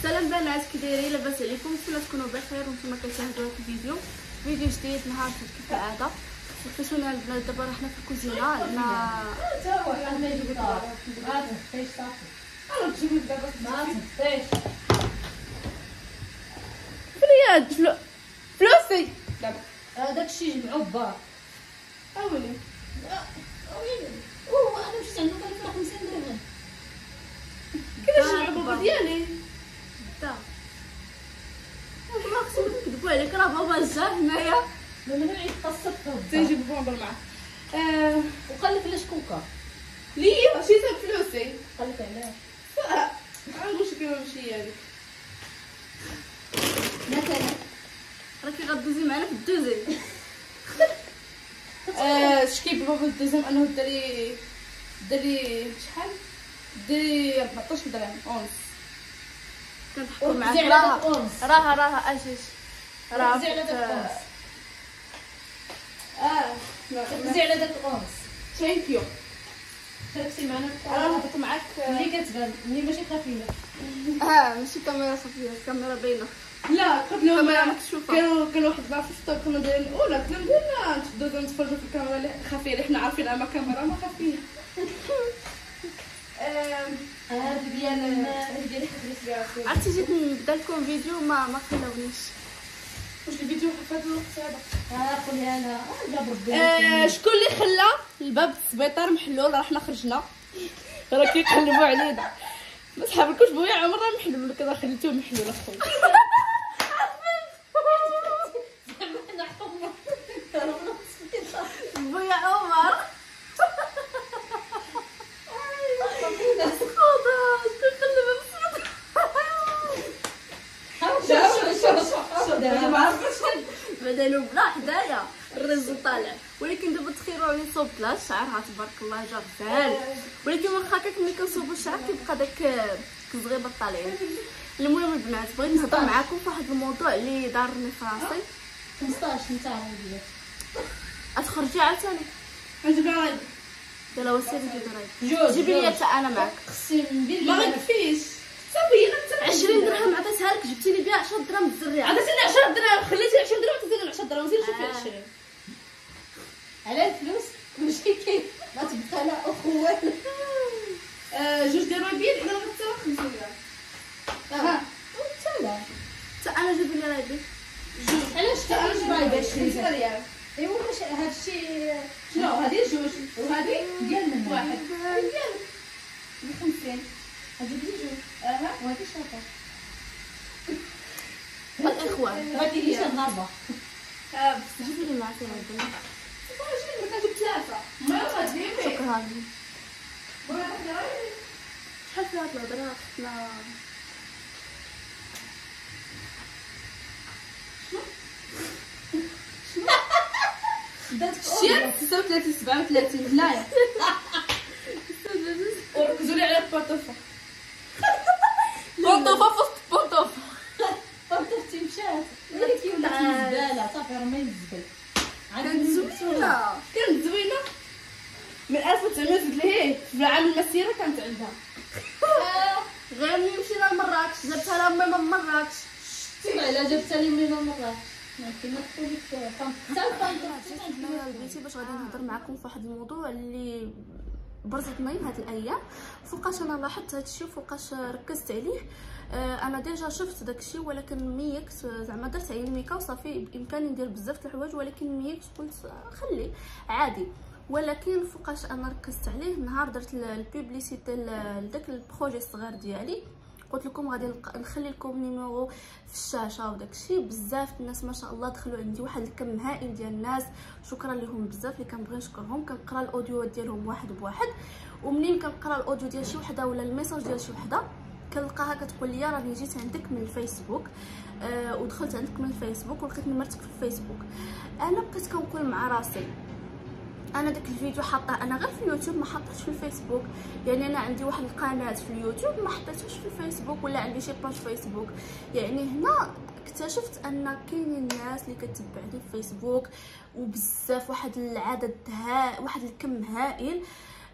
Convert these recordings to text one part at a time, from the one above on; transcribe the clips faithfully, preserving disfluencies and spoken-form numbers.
سلام بنات، كي دايرين؟ لاباس عليكم؟ نتمنى تكونوا بخير وانتم كتشاهدوا هذا الفيديو فيديو جديد نهار كيف العاده. وكتشوفونا البنات دابا رحنا في الكوزينه لنا تا واحد ما يجيب الدار ما تهطيش صافي انا تجيب دابا ما تهطيش فرياد فلو... فلوسي دابا هذاك الشيء جمعوه بار اولي اوه انا مشيت عنده كنفرح خمسين درهم كيفاش جمعوا بابا ديالي دا ما خصنا نكذبوا عليك، راه بابا جا هنايا ممنوع يتقصد تيجي بابا معاه. آه وقال لك علاش كوكا ليه شي صاب فلوسي؟ قال لك علاش عندو شي كيما ماشي هذيك مثلا راكي غدوزي معنا في الدوزيام. آه شكي بابا الدوزيام انه داري داري شحال داري أربعطاش درهم اونس. كنضحكوا معاك راها راها راها اجيش راه ركزي على داك الاونس اه ركزي على داك الاونس ثانك يو. ركزي معنا راه هضرت معاك ملي كتبان ملي ماشي خفيفه اه ماشي كاميرا خفيفه، الكاميرا باينه. لا قبل الكاميرا مكشوفه. كانوا كانوا واحد ما في الفطور كنا دايرين اولا كنا ندير نتبداو نتفرجوا في الكاميرا اللي خفيه اللي حنا عارفين انها كاميرا ما خفيه. هذه ديال هذه ديال حديث عرفتي جيت نبدا لكم فيديو ما ما خلاونيش. واش الفيديو حفظ الوقت هذا؟ ها قولي انا جاب ربي. آه شكون اللي خلى الباب السبيطار محلول؟ راه حنا خرجنا راه كيقلبوا علينا. ما صحابكوش بويا عمره محلول لك راه خليتوه محلول اخويا. زعما حنا حمر بويا عمر بدلوا بلا حدايا الريزو طالع، ولكن دابا تخيلوا راني صوبت لها الشعر تبارك الله جا بزاف، ولكن واخا هكاك ملي كنصوبوا الشعر كيبقى داك الزغيبه طالعين. المهم البنات بغيت نهضر معكم في واحد الموضوع اللي دارني في راسي. خمسطاش نتا عندي اتخرجي عاوتاني عندي رايد يلا وسيري جيبي رايد جوج جيبي لي حتى انا معاك. خصني ندير ما غيكفيش صافي انا عشرين درهم عطيتها لك جبتي لي بها عشرة دراهم الزريعه. عطيتيني عشرة دراهم خليتي عشرين درهم عطيتيني عشرة دراهم زيد شوفي عشرين على الفلوس ماشي كاين ما تبقى لا اخوات. آه جوج ديال رايبين انا غتساوي خمسين درهم. ها وانت لا حتى انا جيبي لي رايبين جوج. علاش انا كاين جيبي باش خمسين ريال؟ ايوا واش هادشي شنو هذه جوج وهذه ديال من واحد ديال ب خمسين. هادي لي جوج اها وهادي شاطر الاخوان هادي لي شاطر. اه بس جيبي لي معاك رايبين. واش ما كنجيب ثلاثه ما غادي شكرا. بغيت ناخذ رايبين شحال فيها هاد الهضره خصنا شير ستة وثلاثين سبعة وثلاثين هنايا. وركزوا لي على البونطوفه بونطوفه في وسط البونطوفه. طرطفتي مشات ولكن ولات الزباله صافي راه ما يزبل. كانت زوينه كانت زوينه من ألف وتسعمية ليه في العام المسيره كانت عندها. غير ملي مشينا لمراكش جبتها لها امي من مراكش. شتي على جبتها لي من مراكش كيما تقولي انا البيتي باش غادي نهضر معكم في واحد الموضوع اللي برزتني هاد الايام. فوقاش انا لاحظت هاد الشيء وفوقاش ركزت عليه. آه انا ديجا شفت داك الشيء ولكن ميكت زعما درت عيني ميكا وصافي بامكاني ندير بزاف د الحوايج ولكن ميكت قلت خلي عادي. ولكن فوقاش انا ركزت عليه نهار درت البوبليسيتي لداك البروجي الصغير ديالي قلت لكم غادي نخلي لكم نيميرو في الشاشه وداك الشيء. بزاف الناس ما شاء الله دخلوا عندي واحد الكم هائل ديال الناس، شكرا لهم بزاف اللي كنبغي نشكرهم. كنقرا الاوديو ديالهم واحد بواحد ومنين كنقرا الاوديو ديال شي وحده ولا الميساج ديال شي وحده كنلقاها كتقول لي راني جيت عندك من الفيسبوك آه ودخلت عندك من الفيسبوك ولقيت نمرتك في الفيسبوك. انا بقيت كنقول مع راسي انا داك الفيديو حاطاه انا غير في اليوتيوب ما حطيتش في الفيسبوك. يعني انا عندي واحد القناه في اليوتيوب ما حطيتهاش في الفيسبوك ولا عندي شي باج فيسبوك. يعني هنا اكتشفت ان كاينين الناس اللي كتبعني في الفيسبوك وبزاف واحد العدد ها واحد الكم هائل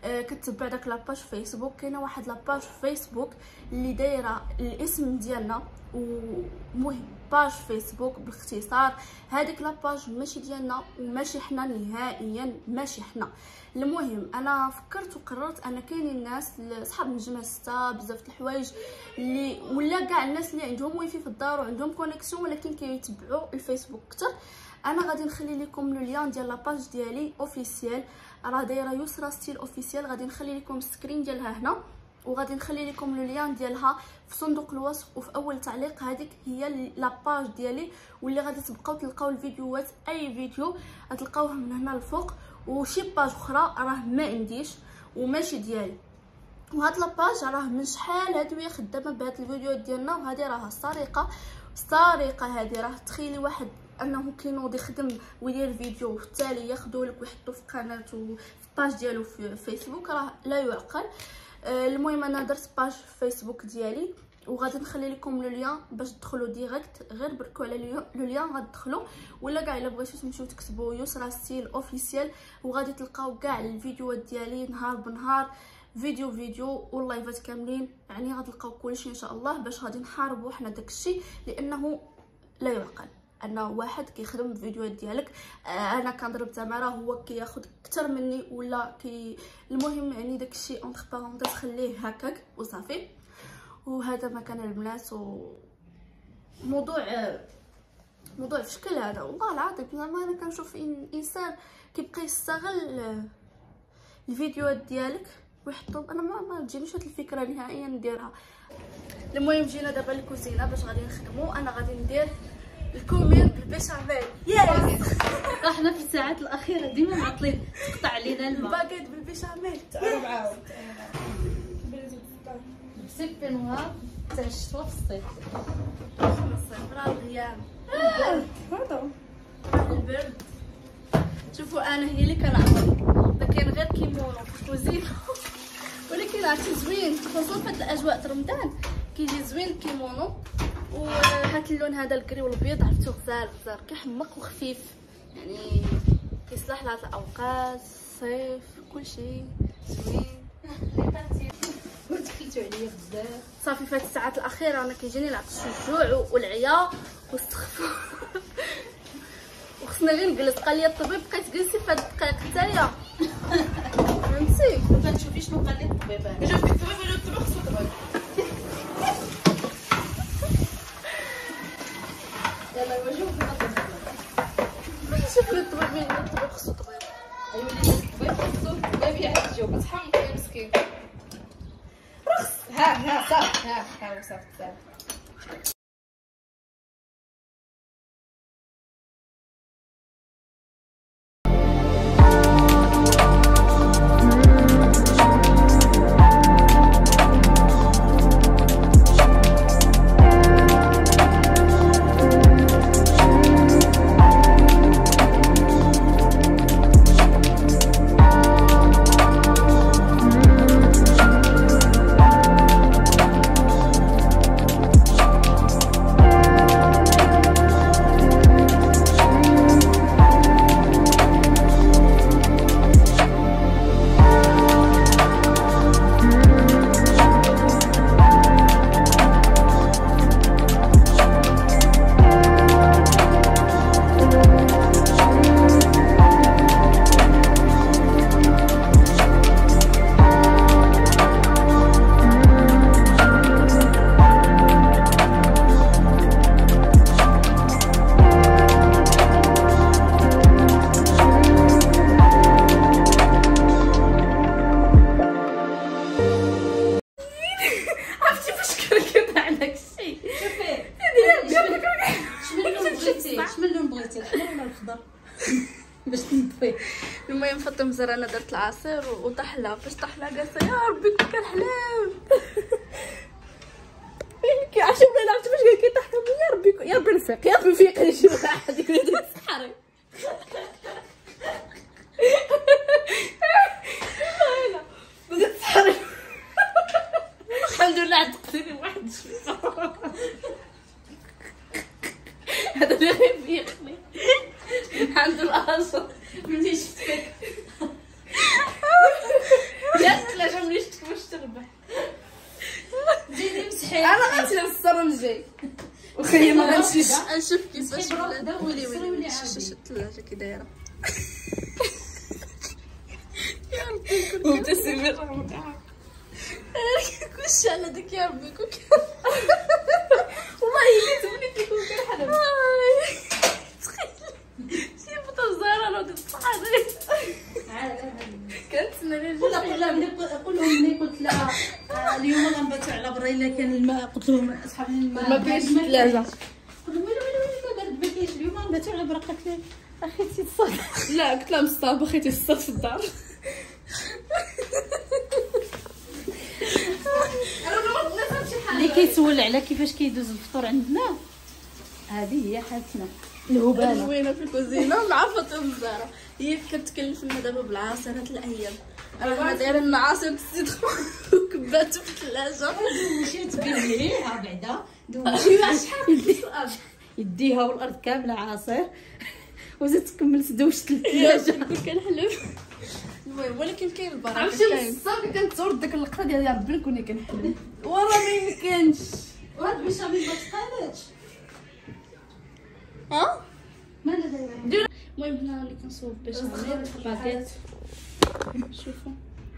آه كتبع داك لاباج فيسبوك. كاينه واحد لاباج فيسبوك اللي دايره الاسم ديالنا ومهم باج فيسبوك باختصار. هذيك لاباج ماشي ديالنا وماشي حنا نهائيا، ماشي حنا. المهم انا فكرت وقررت ان كاينين الناس صحاب نجمه ستة بزاف د الحوايج اللي ولا كاع الناس اللي عندهم وايفاي في الدار وعندهم كونيكسيون ولكن كيتبعوا الفيسبوك اكثر. انا غادي نخلي لكم لو لين ديال لاباج ديالي اوفيسيال، راه دايره يسرا ستيل اوفيسيال. غادي نخلي لكم السكرين ديالها هنا وغادي نخلي لكم لو لين ديالها في صندوق الوصف وفي اول تعليق. هذيك هي لاباج ديالي واللي غادي تبقاو تلقاو الفيديوهات، اي فيديو غتلقاوه من هنا الفوق. وشي باج اخرى راه ما عنديش وماشي ديالي. وهاد لاباج راه من شحال هادويه خدامه بهاد الفيديوهات ديالنا، وهذه راه سرقه سرقه. هذه راه تخيلي واحد انه كينوض يخدم ويدير فيديو وفي التالي ياخذوا لك ويحطوا في قناته وفي باج ديالو في فيسبوك، راه لا يعقل. آه المهم انا درت باج فيسبوك ديالي وغادي نخلي لكم لو لين باش تدخلوا ديريكت، غير بركوا على لو لين غتدخلوا، ولا كاع الا بغيتو تمشيو تكتبوا يسرا ستيل اوفيسيال وغادي تلقاو كاع الفيديوهات ديالي نهار بنهار، فيديو فيديو واللايفات كاملين. يعني غتلقاو كلشي ان شاء الله باش غادي نحاربوا حنا داكشي، لانه لا يعقل ان واحد كيخدم الفيديوهات ديالك. انا كنضرب تماره هو كياخذ اكثر مني ولا كي المهم يعني داكشي اونتر بارونتيز خليه هكاك وصافي. وهذا مكان البنات وموضوع موضوع في شكل هذا والله العظيم. زعما انا كنشوف إن انسان كيبقى يستغل الفيديوهات ديالك ويحطهم، انا ما ما تجينيش هاد الفكره نهائيا نديرها. المهم جينا دابا للكوزينه باش غادي نخدموا. انا غادي ندير الكومير بالبيشاميل. ياس احنا في الساعات الاخيره ديما معطلين، تقطع علينا الماء. باكيت بالبيشاميل تعالوا معاهم بسيب في نهار تاع الشتوى في الصيف. الصيف راه الغيام هذا البرد. شوفوا انا هي اللي كنعطي، كاين غير كيمونو في الكوزينه ولكن عرفتي زوين خصوصا في هاد الاجواء رمضان كيجي زوين الكيمونو. وهاد اللون هذا الكري والابيض عرفتو غزال غزال كيحمق وخفيف، يعني كيصلح لهاد الاوقات الصيف كلشي زوين. دخلتو عليا بزاف صافي في هاد الساعات الاخيره انا كيجيني العطش والجوع والعيا واستخفى وخصني غير نجلس. قال لي الطبيب بقيت تجلسي في هاد الدقائق حتىيا فهمتي. ما كتشوفي شنو قال لي الطبيب. انا شوفي الطبيب ولا الطبيب خصو طبيب. يلا وشوفي ماشي شوفي الطبيب مين الطبيب خصو طبيب. ايوا اللي الطبيب خصو باب يعالجو تحمق يا مسكين. رخص ها ها صافي ها ها صافي صافي. باش تنطفي. المهم فاطمه زرا انا درت العصير وطاح لها، فاش طاح لها قالت يا ربي كون كان حلام كي عرفتي ولا عرفتي باش قال كيطيح يا ربي يا ربي نفيق يا ربي نفيق شي واحد يقول لي سحري انا بدات تسحري الحمد لله عتقتني واحد الشويه هذا اللي غيفيقني الحمد لله اصلا ملي شفتك انا غنمشي للصالون الجاي وخلي ما غنمشيش. نشوف كيفاش ولي ولي شوف الثلاجه كي دايره. يا ربي مبتسم كلشي على داك يا ربي كوك. والله الا تبني فيك كنحلم. شي بطل زهره نوض الصحاري. كنتسنى لي لا لا ملي قول لهم ملي قلت لها اليوم غنباتوا على برا الا كان الماء، قلت لهم اصحاب الماء ما كاينش في الثلاجه. قلت لهم ويلي ويلي ويلي ما قالت ما كاينش اليوم غنباتوا على برا. قالت لي اخيتي تصاد. لا قلت لها مصطاب بخيتي تصاد في الدار. اللي كيتسول على كيفاش كيدوز الفطور عندنا هذه هي حالتنا الهباله. زوينه في الكوزينه مع فاطمه الزهراء. هي كتكلف لنا دابا بالعصير هاد الايام. راه حنا دايرين لنا عصير السيترون وكباتو في الثلاجه. مشيت تبيعيها بعدا دوشي شحال يديها والارض كامله عصير وزيد كملت دوشت الثلاجه. كنت كنحلف. المهم ولكن كاين البركه. عرفتي الصافي كنتصور داك اللقطه ديال يا ربي كوني كنحلم ورا ما يمكنش. وهاد البيشاميل ما تقادش. ها مالا دايره. المهم هنا اللي كنصوب بيشاميل باكيت. شوفوا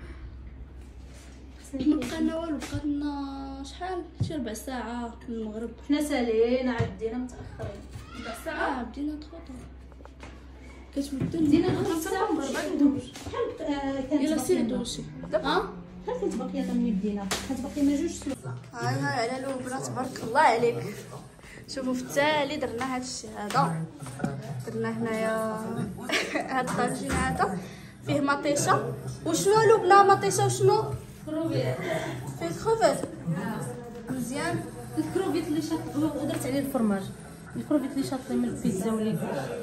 ما بقى لنا والو. بقات لنا شحال شي ربع ساعه في المغرب. حنا سالينا عدينا متاخرين ربع ساعه بدينا نتخطو. كتبدا دينا خمس ساعات بعد ندوز. شحال كانت يلا سير باقيه دوشي ها. شحال كانت باقيه من بدينا؟ كانت باقيه ما جوج سوايع. هاي هاي على لوبنا تبارك الله عليك. شوفوا في التالي درنا هاد الشيء هذا. درنا هنايا هاد الطاجين هذا فيه مطيشه. وشنو لوبنا مطيشه وشنو فيه كروفيت مزيان. الكروفيت اللي شاط ودرت عليه الفرماج. الكروفيت اللي شاط من البيتزا ولي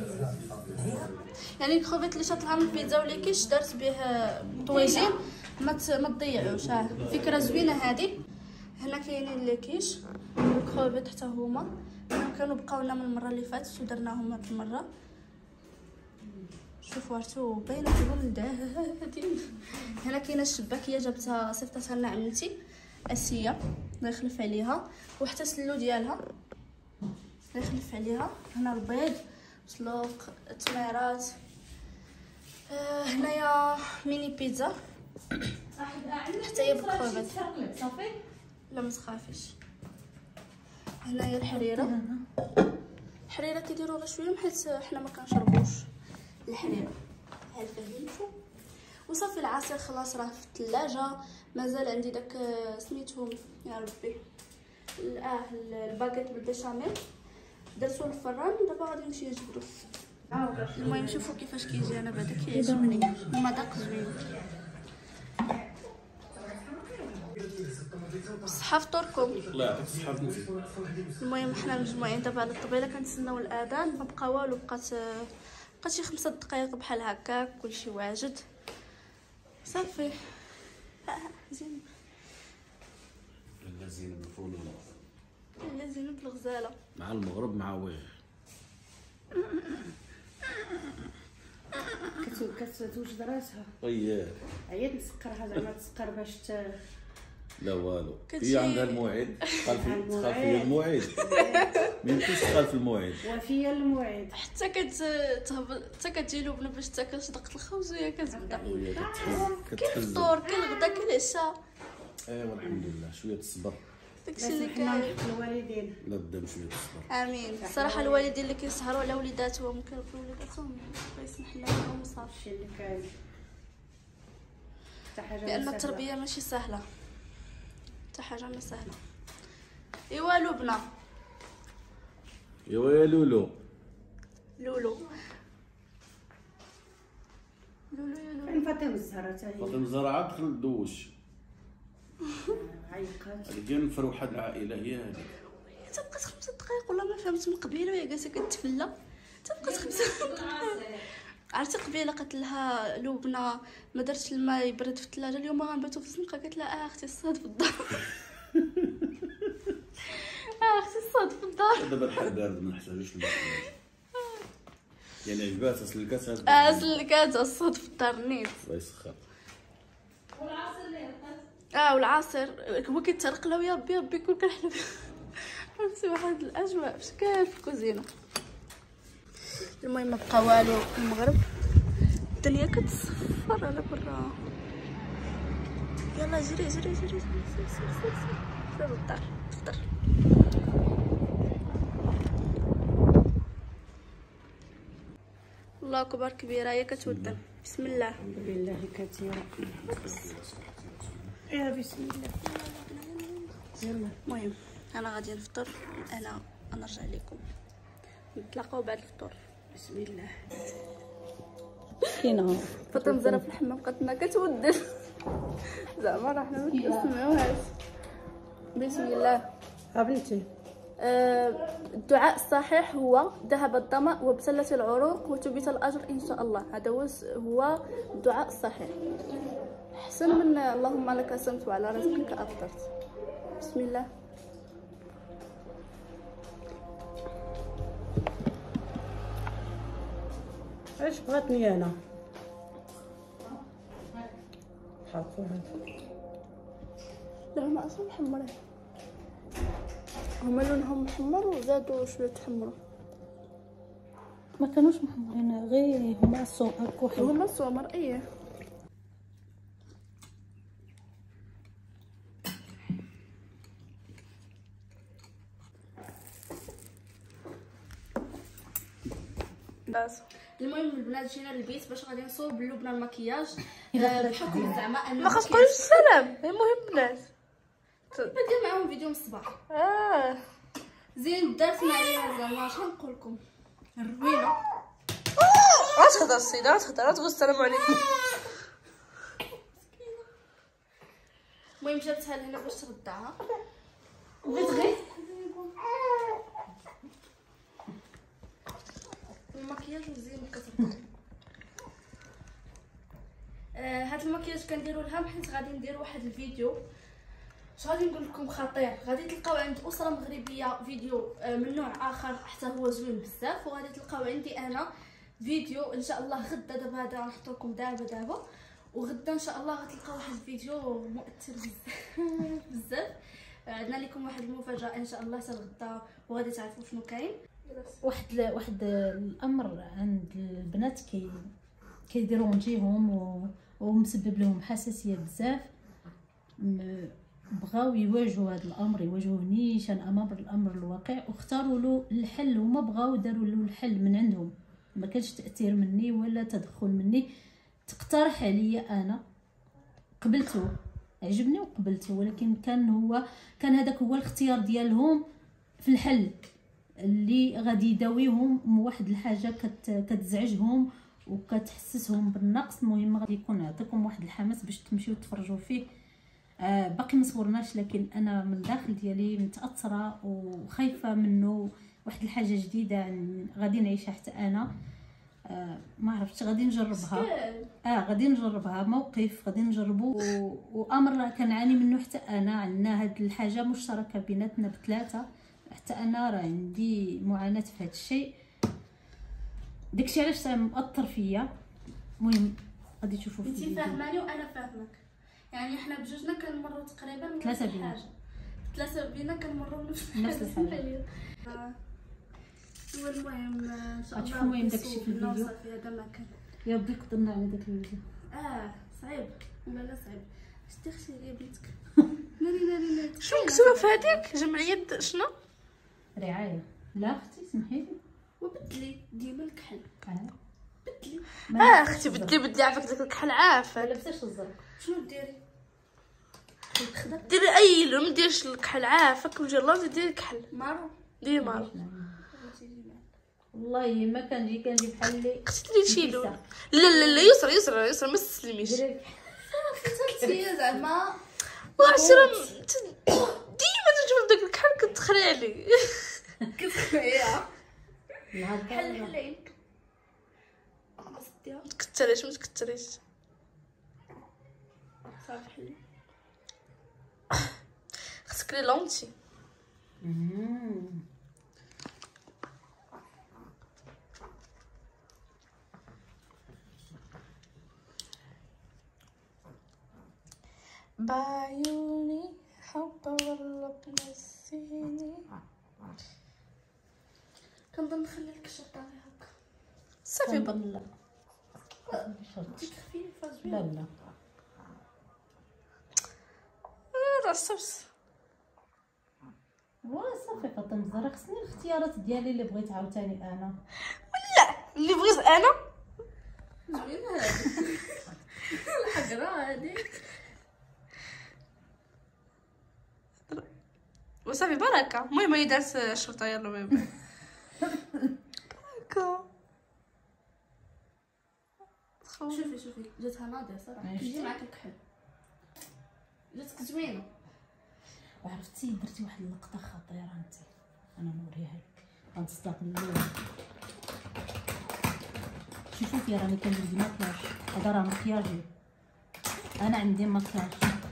يعني الكروفيت اللي شاطلها من البيتزا ولا كيش درت به طويجين ما ما تضيعوش. ها فكره زوينه هذه. هنا كاينين لي كيش الكروفيت حتى هما كانوا بقاو لنا من المره اللي فاتت ودرناهم هاد المره. شوفوا رتو باينه بولدين. هنا كاينه الشباكيه جابتها صيفطتها لنا عمتي اسيه الله يخلف عليها وحتى سلو ديالها الله يخلف عليها. هنا البيض سلوق التميرات. آه هنايا ميني بيتزا حتى هي بالكروفيت. صافي لا ما تخافيش. هنايا الحريره. الحريره كيديروا غير شويه حيت حنا ما كنشربوش الحريره. هل فهمتوا؟ وصافي العصير خلاص راه في الثلاجه. مازال عندي داك سميتهم يا ربي اه الباكيت بالبيشاميل درتو الفران. دابا غادي نمشي نجبدو. المهم شوفوا كيفاش كيجي. انا بعدا كيعجبني المذاق زوين. بصحه فطوركم. الله يعطيك الصحة بنتي. المهم حنا مجموعين دابا على الطبيله كنتسناو الاذان. ما بقى والو. بقات بقات شي خمسة دقائق بحال هكاك كلشي واجد صافي. زين لا زينب الفول لا زينب الغزاله مع المغرب مع ويه. كتوجد راسها. طيب عيات نسقرها زعما تسقر باش ت... لا والو. كتجي- هي عندها الموعد. تخالف تخالف هي الموعد. ما يمكنش تخالف الموعد. وفيه الموعد. حتى كت تهبط حتى كتجي لبنى باش تاكل شدقه الخبز وهي كتبدا. وهي كتحز كاين كتحز. الفطور كاين الغدا كاين العشاء. ايوا الحمد لله شويه الصبر. داكشي اللي حنا كاين. الوالدين لا قدام شويه الصبر. امين. الصراحه الوالدين اللي كيسهروا على وليداتهم كيربوا وليداتهم الله يسمح لنا لهم صافي. الشيء اللي كاين حتى حاجه لان ما التربيه ماشي سهله. حتى حاجه ما سهله. ايوا لبنى ايوا يا لولو. لولو لولو يا لولو. فين فاطمه الزهراء تا هي فاطمه الزرعه دخل دوش. عيقات. هذيك هي الفروحه العائله هي هذيك. تبقات خمسة دقائق ولا ما فهمت. من قبيله وهي جالسه كتفلى تبقات خمسة دقائق. عرفتي قبيله قالت لها لبنى ما درتش الماء يبرد في الثلاجه اليوم غنباتو في الزنقه. قالت لها اه اختي الصاد في الدار. اه اختي الصاد في الدار. دابا الحال بارد ما نحتاجوش الماء. يعني عجباتها سلكات هاد. اه سلكات الصاد في الدار نيت. الله يسخر. اه والعصير هو كيتسرق له، يا ربي ربي يكون كنحلو فهمتي واحد الاجواء بشكال في الكوزينه. المهم مبقى والو في المغرب، الدنيا كتصفر على برا. يلا جري جري جري جري سير سير سير سير للدار للدار. الله اكبر كبيره هي كتودن. بسم الله. الحمد لله كثيرا. يا بسم الله. يلا المهم انا غادي نفطر، انا نرجع لكم نتلاقاو بعد الفطور. بسم الله. مسكينه فطر مزرعه في الحمام بقاتنا كتودن زعما راه حنا مكنسمعوهاش. بسم الله. ها بنتي آه، الدعاء الصحيح هو ذهب الظمأ وابتلت العروق وثبت الأجر إن شاء الله. هذا هو هو الدعاء الصحيح، أحسن من اللهم لك صمت وعلى رزقك أفطرت. بسم الله. اش بغاتني انا حاطوها لا هما أصلا محمرين، هما لونهم محمر وزادوا شوية تحمروا. ما كانوش محمرين غير هما الصوم الكحل. هما السمر ايه. بس المهم البنات جينا للبيت باش غادي نصوب اللبنه المكياج. آه، بحكم زعما ان ما خاص تقوليش السلام. المهم بنات ندير معاهم فيديو من الصباح. اه زين درت معايا زعما اش نقول لكم الروينه. غتهضر السيده غتهضر تقول السلام عليكم. المهم جابتها لهنا باش تردعها بغيت غير المكياج مزيان كتردع. آه هاد المكياج كنديرو لها حيت غادي ندير واحد الفيديو اش غادي نقول لكم خطير. غادي تلقاو عند اسره مغربيه فيديو آه من نوع اخر حتى هو زوين بزاف، وغادي تلقاو عندي انا فيديو ان شاء الله غدا. دابا هذا غنحط لكم دابا دابا وغدا ان شاء الله غتلقاو واحد الفيديو مؤثر بزاف بزاف. عندنا لكم واحد المفاجاه ان شاء الله حتى الغدا وغادي تعرفوا شنو كاين. واحد واحد الامر عند البنات كي كيديروا وجههم و... ومسبب لهم حساسيه بزاف، م- بغاو يواجهوا هذا الامر، يواجهوه نيشان امام الامر الواقع واختاروا له الحل. هما بغاو داروا له الحل من عندهم، ما كانش تاثير مني ولا تدخل مني. تقترح عليا انا قبلته، عجبني وقبلته، ولكن كان هو كان هذاك هو الاختيار ديالهم في الحل اللي غادي يداويهم واحد الحاجه كت كتزعجهم وكتحسسهم بالنقص. المهم غادي يكون عطيكم واحد الحماس باش تمشيو تفرجوا فيه. آه باقي ما صورناش، لكن انا من داخل ديالي متاثره وخايفه منه. واحد الحاجه جديده غادي نعيشها حتى انا. آه ما عرفتش غادي نجربها. اه غادي نجربها موقف غادي نجربو و... وامر كنعاني منه حتى انا. عندنا هاد الحاجه مشتركه بيناتنا بثلاثه، حتى انا راه عندي معاناه في هذا الشيء. داكشي علاش مأثر فيا. المهم غادي تشوفوا في انتي الفيديو. فاهماني وانا فاهمك، يعني حنا بجوجنا كنمروا تقريبا من ثلاثة نفس بينا. الحاجه. ثلاثه بينا كنمروا من نفس نفس الحاجه. الحاجة. آه. والمهم ان شاء الله غتشوفوا المهم داكشي نصوب في الفيديو. نوصل في هذا المكان. يا ربي قدرنا على داك الفيديو. اه صعيب ولا لا صعيب. شتي اختي يا بنتك ناري ناري ناري. شنو مكتوبه في هذيك جمعيه شنو؟ رعايه. لا اختي سمحي لي. وبدلي ديما الكحل اه بدلي. ما اه لبستش اختي الزرق. بدلي بدلي عافاك داك الكحل عافاك. ما لبستش الزرق. شنو ديري؟ الخضر ديري اي لون ما ديرش الكحل عافاك وجي الله ديري الكحل مارو ديري مارو. والله ما كنجي كنجي بحال اللي اختي ديري شي لون. لا لا لا يسرى يسرى يسرى ما تسلميش. ديري هي زعما وعشرة ديما تجبد داك الكحل كتخري عليه. كتخيا النهار حل كامل. حلين ما تكتريش ما تكتريش. صافي حلي. خصك لي لونتي. مم. بايو كنظن نخلي لك الشطه غير هكا صافي بقى. لا ديك خفيفه لا زوينه. لا راه الصبس وا صافي فاطمه الزهراء. خصني الاختيارات ديالي اللي بغيت عاوتاني انا. اللي بغيت انا. زوينه هادي الحقره هادي. وصافي بركه. المهم هي دارت الشرطه. يلا المهم بركه. شوفي شوفي جاتها ناضيه صراحه. ماشي. كيجي معاك الكحل. جاتك زوينه. وعرفتي درتي واحد اللقطه خطيره انت، انا نوريها لك. غنصدق الاول. شوفي شوفي راني كندير مكياج. هذا راه مكياجي، انا عندي مكياج.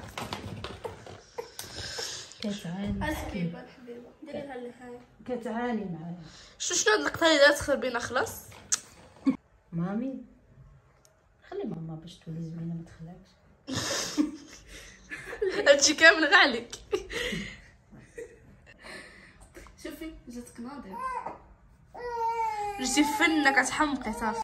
كتعاني الحبيبه الحبيبه ديري لها اللي كتعاني معايا شو شنو هاد اللقطه اللي دارت خير بينا خلاص. مامي. خلي ماما باش تولي زوينه ما تخلاكش. هادشي كامل غير عليك. شوفي جاتك ناضيه. جيتي فنه كتحمقي صافي.